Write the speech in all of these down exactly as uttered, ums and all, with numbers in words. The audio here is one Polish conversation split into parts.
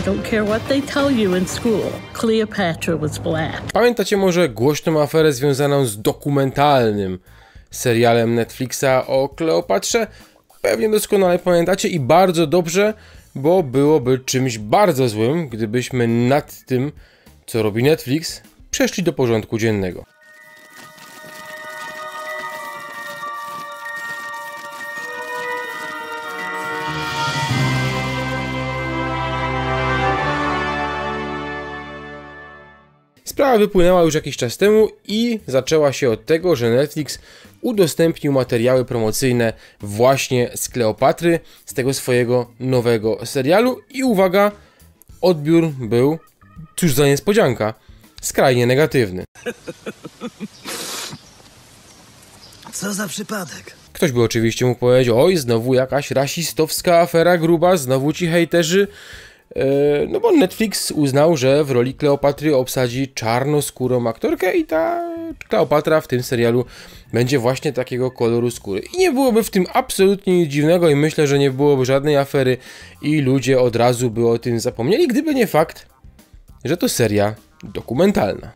don't care what they tell you in school. Cleopatra was black. Pamiętacie może głośną aferę związaną z dokumentalnym serialem Netflixa o Kleopatrze? Pewnie doskonale pamiętacie i bardzo dobrze, bo byłoby czymś bardzo złym, gdybyśmy nad tym, co robi Netflix, przeszli do porządku dziennego. Sprawa wypłynęła już jakiś czas temu i zaczęła się od tego, że Netflix udostępnił materiały promocyjne właśnie z Kleopatry, z tego swojego nowego serialu i uwaga, odbiór był, cóż za niespodzianka, skrajnie negatywny. Co za przypadek? Ktoś by oczywiście mógł powiedzieć, oj, znowu jakaś rasistowska afera gruba, znowu ci hejterzy. No bo Netflix uznał, że w roli Kleopatry obsadzi czarnoskórą aktorkę i ta Kleopatra w tym serialu będzie właśnie takiego koloru skóry. I nie byłoby w tym absolutnie nic dziwnego i myślę, że nie byłoby żadnej afery i ludzie od razu by o tym zapomnieli, gdyby nie fakt, że to seria dokumentalna.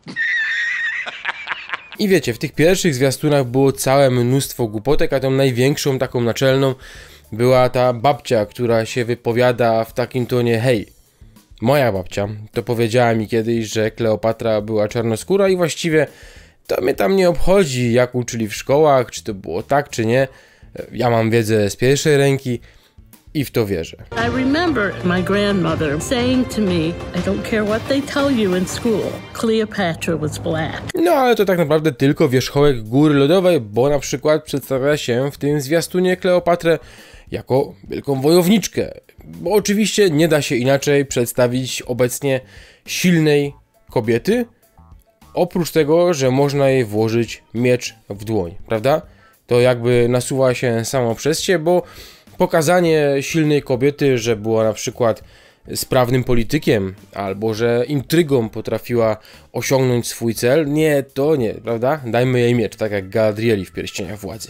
I wiecie, w tych pierwszych zwiastunach było całe mnóstwo głupotek, a tą największą, taką naczelną była ta babcia, która się wypowiada w takim tonie, hej, moja babcia to powiedziała mi kiedyś, że Kleopatra była czarnoskóra i właściwie to mnie tam nie obchodzi, jak uczyli w szkołach, czy to było tak, czy nie. Ja mam wiedzę z pierwszej ręki i w to wierzę. I remember my grandmother saying to me, I don't care what they tell you in school. Cleopatra was black. No ale to tak naprawdę tylko wierzchołek góry lodowej, bo na przykład przedstawia się w tym zwiastunie Kleopatrę jako wielką wojowniczkę. Bo oczywiście nie da się inaczej przedstawić obecnie silnej kobiety, oprócz tego, że można jej włożyć miecz w dłoń, prawda? To jakby nasuwa się samo przez się, bo pokazanie silnej kobiety, że była na przykład sprawnym politykiem, albo że intrygą potrafiła osiągnąć swój cel, nie, to nie, prawda? Dajmy jej miecz, tak jak Galadrieli w Pierścieniach Władzy.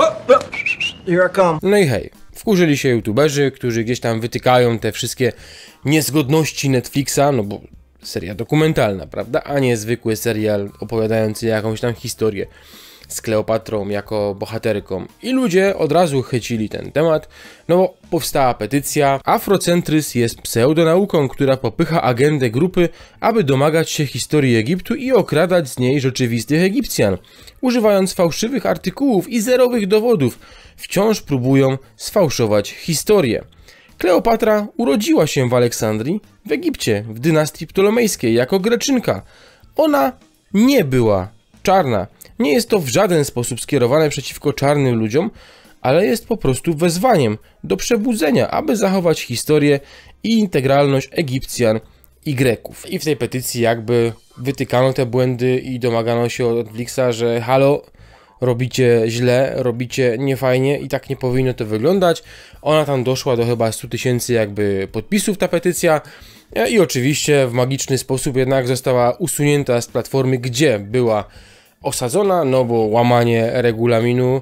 Here I come. No i hej, wkurzyli się youtuberzy, którzy gdzieś tam wytykają te wszystkie niezgodności Netflixa, no bo seria dokumentalna, prawda? A nie zwykły serial opowiadający jakąś tam historię z Kleopatrą jako bohaterką. I ludzie od razu chycili ten temat, no bo powstała petycja. Afrocentryzm jest pseudonauką, która popycha agendę grupy, aby domagać się historii Egiptu i okradać z niej rzeczywistych Egipcjan. Używając fałszywych artykułów i zerowych dowodów, wciąż próbują sfałszować historię. Kleopatra urodziła się w Aleksandrii, w Egipcie, w dynastii ptolomejskiej, jako Greczynka. Ona nie była czarna. Nie jest to w żaden sposób skierowane przeciwko czarnym ludziom, ale jest po prostu wezwaniem do przebudzenia, aby zachować historię i integralność Egipcjan i Greków. I w tej petycji jakby wytykano te błędy i domagano się od Netflixa, że halo, robicie źle, robicie niefajnie i tak nie powinno to wyglądać. Ona tam doszła do chyba stu tysięcy jakby podpisów, ta petycja. I oczywiście w magiczny sposób jednak została usunięta z platformy, gdzie była osadzona, no bo łamanie regulaminu,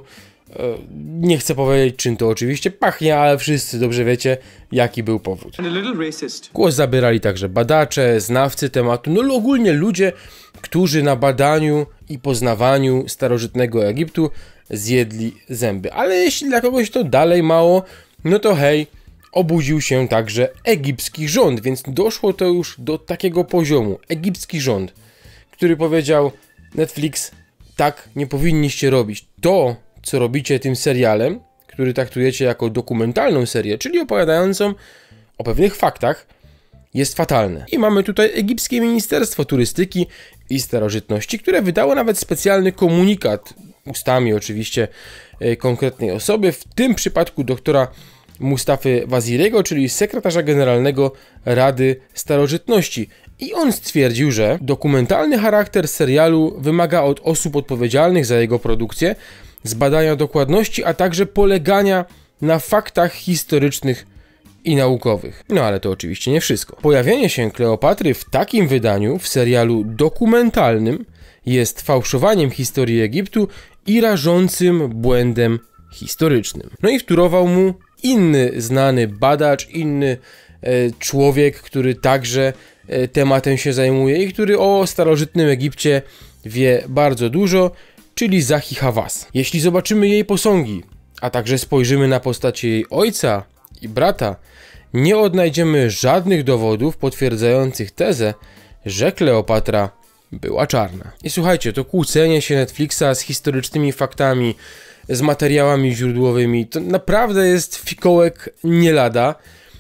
nie chcę powiedzieć czym to oczywiście pachnie, ale wszyscy dobrze wiecie jaki był powód. Głos zabierali także badacze, znawcy tematu, no ogólnie ludzie, którzy na badaniu i poznawaniu starożytnego Egiptu zjedli zęby. Ale jeśli dla kogoś to dalej mało, no to hej, obudził się także egipski rząd, więc doszło to już do takiego poziomu. Egipski rząd, który powiedział: Netflix, tak nie powinniście robić. To, co robicie tym serialem, który traktujecie jako dokumentalną serię, czyli opowiadającą o pewnych faktach, jest fatalne. I mamy tutaj egipskie Ministerstwo Turystyki i Starożytności, które wydało nawet specjalny komunikat, ustami oczywiście e, konkretnej osoby, w tym przypadku doktora Mustafy Waziriego, czyli sekretarza generalnego Rady Starożytności. I on stwierdził, że dokumentalny charakter serialu wymaga od osób odpowiedzialnych za jego produkcję zbadania dokładności, a także polegania na faktach historycznych i naukowych. No ale to oczywiście nie wszystko. Pojawienie się Kleopatry w takim wydaniu w serialu dokumentalnym jest fałszowaniem historii Egiptu i rażącym błędem historycznym. No i wtórował mu inny znany badacz, inny człowiek, który także tematem się zajmuje i który o starożytnym Egipcie wie bardzo dużo, czyli Zahi Hawass. Jeśli zobaczymy jej posągi, a także spojrzymy na postacie jej ojca i brata, nie odnajdziemy żadnych dowodów potwierdzających tezę, że Kleopatra była czarna. I słuchajcie, to kłócenie się Netflixa z historycznymi faktami, z materiałami źródłowymi, to naprawdę jest fikołek nie lada,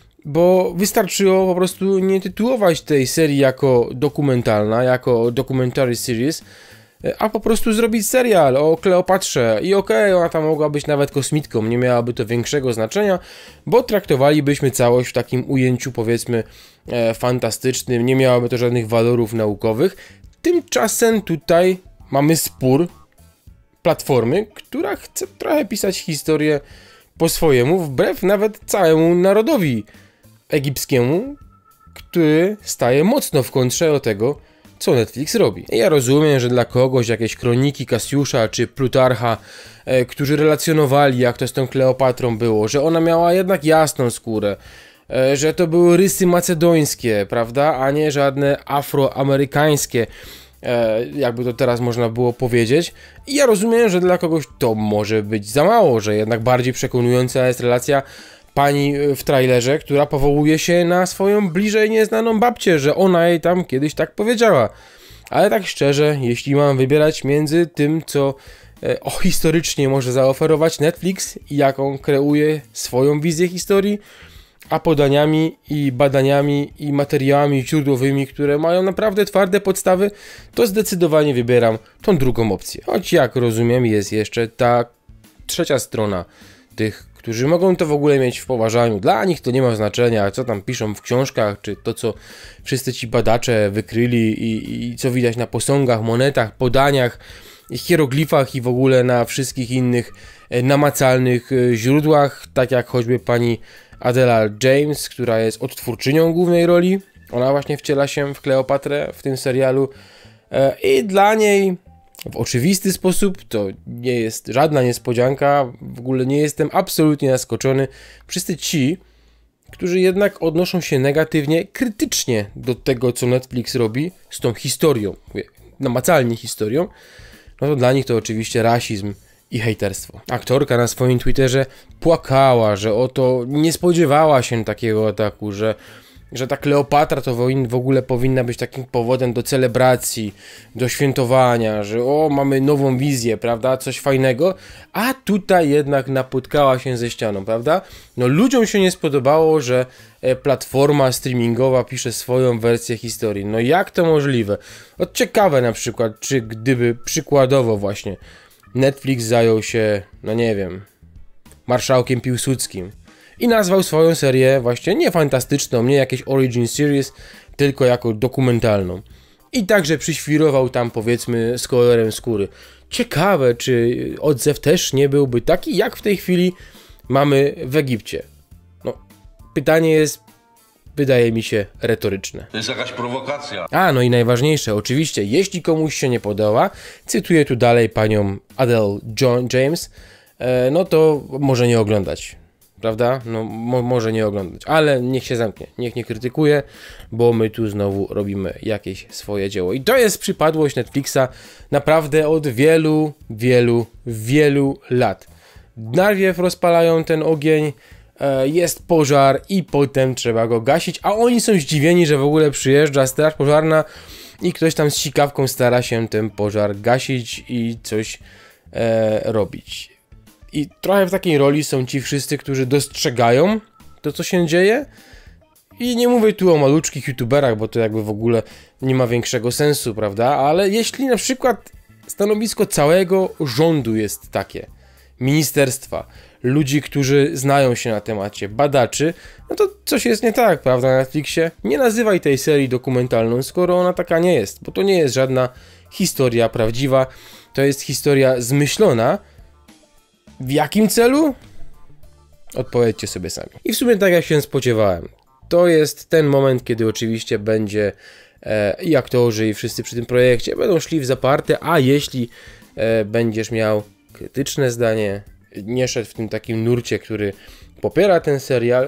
bo wystarczyło po prostu nie tytułować tej serii jako dokumentalna, jako documentary series, a po prostu zrobić serial o Kleopatrze i okej, okay, ona tam mogła być nawet kosmitką, nie miałaby to większego znaczenia, bo traktowalibyśmy całość w takim ujęciu, powiedzmy, e, fantastycznym, nie miałoby to żadnych walorów naukowych. Tymczasem tutaj mamy spór platformy, która chce trochę pisać historię po swojemu, wbrew nawet całemu narodowi egipskiemu, który staje mocno w kontrze do tego, co Netflix robi. Ja rozumiem, że dla kogoś jakieś kroniki Kasiusza czy Plutarcha, e, którzy relacjonowali, jak to z tą Kleopatrą było, że ona miała jednak jasną skórę, e, że to były rysy macedońskie, prawda, a nie żadne afroamerykańskie, e, jakby to teraz można było powiedzieć. I ja rozumiem, że dla kogoś to może być za mało, że jednak bardziej przekonująca jest relacja pani w trailerze, która powołuje się na swoją bliżej nieznaną babcię, że ona jej tam kiedyś tak powiedziała. Ale tak szczerze, jeśli mam wybierać między tym, co e, o, historycznie może zaoferować Netflix i jaką kreuje swoją wizję historii, a podaniami i badaniami i materiałami źródłowymi, które mają naprawdę twarde podstawy, to zdecydowanie wybieram tą drugą opcję. Choć jak rozumiem, jest jeszcze ta trzecia strona tych, którzy mogą to w ogóle mieć w poważaniu. Dla nich to nie ma znaczenia, co tam piszą w książkach, czy to, co wszyscy ci badacze wykryli i, i co widać na posągach, monetach, podaniach, hieroglifach i w ogóle na wszystkich innych namacalnych źródłach, tak jak choćby pani Adela James, która jest odtwórczynią głównej roli. Ona właśnie wciela się w Kleopatrę w tym serialu i dla niej w oczywisty sposób, to nie jest żadna niespodzianka, w ogóle nie jestem absolutnie zaskoczony. Wszyscy ci, którzy jednak odnoszą się negatywnie, krytycznie do tego, co Netflix robi z tą historią, namacalnie historią, no to dla nich to oczywiście rasizm i hejterstwo. Aktorka na swoim Twitterze płakała, że oto nie spodziewała się takiego ataku, że że ta Kleopatra to w ogóle powinna być takim powodem do celebracji, do świętowania, że o, mamy nową wizję, prawda, coś fajnego, a tutaj jednak napotkała się ze ścianą, prawda? No ludziom się nie spodobało, że platforma streamingowa pisze swoją wersję historii. No jak to możliwe? No ciekawe na przykład, czy gdyby przykładowo właśnie Netflix zajął się, no nie wiem, marszałkiem Piłsudskim i nazwał swoją serię właśnie nie fantastyczną, nie jakieś origin series, tylko jako dokumentalną. I także przyświrował tam, powiedzmy, z kolorem skóry. Ciekawe, czy odzew też nie byłby taki, jak w tej chwili mamy w Egipcie. No, pytanie jest, wydaje mi się, retoryczne. To jest jakaś prowokacja. A, no i najważniejsze, oczywiście, jeśli komuś się nie podoba, cytuję tu dalej panią Adele John James, e, no to może nie oglądać. Prawda? No mo może nie oglądać, ale niech się zamknie, niech nie krytykuje, bo my tu znowu robimy jakieś swoje dzieło. I to jest przypadłość Netflixa naprawdę od wielu, wielu, wielu lat. Najpierw rozpalają ten ogień, e, jest pożar i potem trzeba go gasić, a oni są zdziwieni, że w ogóle przyjeżdża straż pożarna i ktoś tam z sikawką stara się ten pożar gasić i coś e, robić. I trochę w takiej roli są ci wszyscy, którzy dostrzegają to, co się dzieje. I nie mówię tu o maluczkich youtuberach, bo to jakby w ogóle nie ma większego sensu, prawda? Ale jeśli na przykład stanowisko całego rządu jest takie, ministerstwa, ludzi, którzy znają się na temacie, badaczy, no to coś jest nie tak, prawda, na Netflixie? Nie nazywaj tej serii dokumentalną, skoro ona taka nie jest, bo to nie jest żadna historia prawdziwa, to jest historia zmyślona. W jakim celu? Odpowiedzcie sobie sami. I w sumie tak jak się spodziewałem. To jest ten moment, kiedy oczywiście będzie e, i aktorzy, i wszyscy przy tym projekcie będą szli w zaparte, a jeśli e, będziesz miał krytyczne zdanie, nie szedł w tym takim nurcie, który popiera ten serial,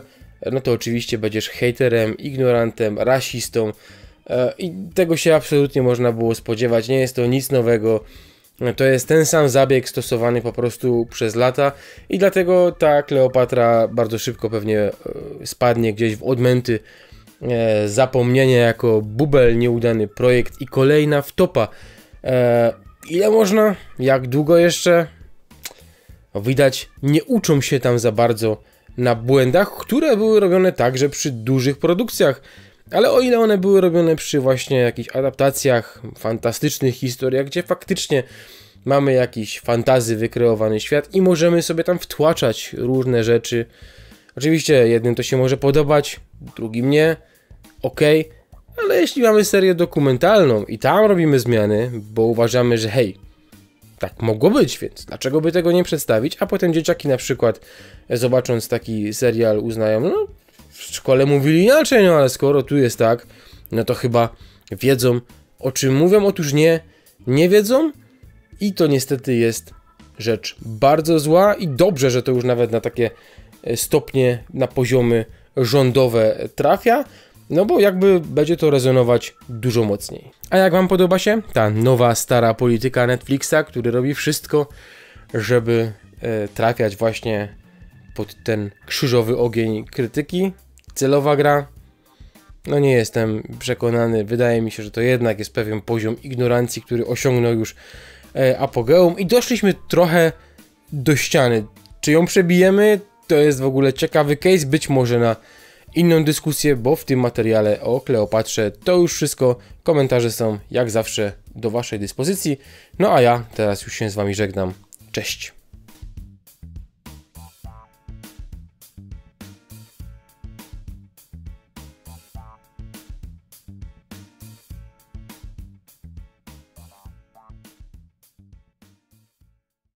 no to oczywiście będziesz hejterem, ignorantem, rasistą i tego się absolutnie można było spodziewać, nie jest to nic nowego. To jest ten sam zabieg stosowany po prostu przez lata i dlatego ta Kleopatra bardzo szybko pewnie spadnie gdzieś w odmęty e, zapomnienia jako bubel, nieudany projekt i kolejna wtopa. E, ile można? Jak długo jeszcze? No, widać, nie uczą się tam za bardzo na błędach, które były robione także przy dużych produkcjach. Ale o ile one były robione przy właśnie jakichś adaptacjach, fantastycznych historiach, gdzie faktycznie mamy jakiś fantazy wykreowany świat i możemy sobie tam wtłaczać różne rzeczy. Oczywiście jednym to się może podobać, drugim nie, okej, okay. Ale jeśli mamy serię dokumentalną i tam robimy zmiany, bo uważamy, że hej, tak mogło być, więc dlaczego by tego nie przedstawić, a potem dzieciaki na przykład zobacząc taki serial uznają, no w szkole mówili inaczej, no ale skoro tu jest tak, no to chyba wiedzą, o czym mówią. Otóż nie, nie wiedzą i to niestety jest rzecz bardzo zła i dobrze, że to już nawet na takie stopnie, na poziomy rządowe trafia, no bo jakby będzie to rezonować dużo mocniej. A jak wam podoba się ta nowa, stara polityka Netflixa, który robi wszystko, żeby e, trafiać właśnie pod ten krzyżowy ogień krytyki? Celowa gra? No nie jestem przekonany. Wydaje mi się, że to jednak jest pewien poziom ignorancji, który osiągnął już e, apogeum i doszliśmy trochę do ściany. Czy ją przebijemy? To jest w ogóle ciekawy case, być może na inną dyskusję, bo w tym materiale o Kleopatrze to już wszystko. Komentarze są jak zawsze do waszej dyspozycji. No a ja teraz już się z wami żegnam. Cześć!